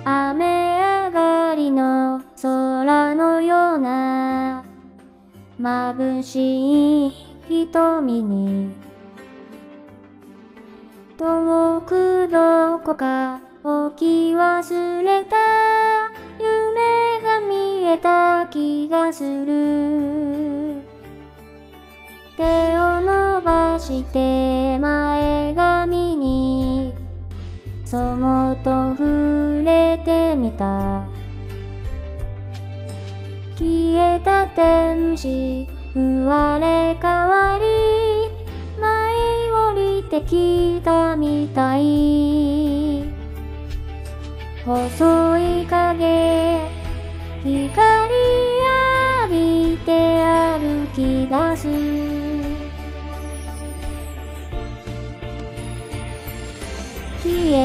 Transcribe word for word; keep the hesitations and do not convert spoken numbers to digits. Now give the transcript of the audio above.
雨上がりの空のような眩しい瞳に、遠くどこか置き忘れた夢が見えた気がする。手を伸ばして前髪にそっと触れてみた。消えた天使生まれ変わり舞い降りてきたみたい。細い影光浴びて歩き出す。消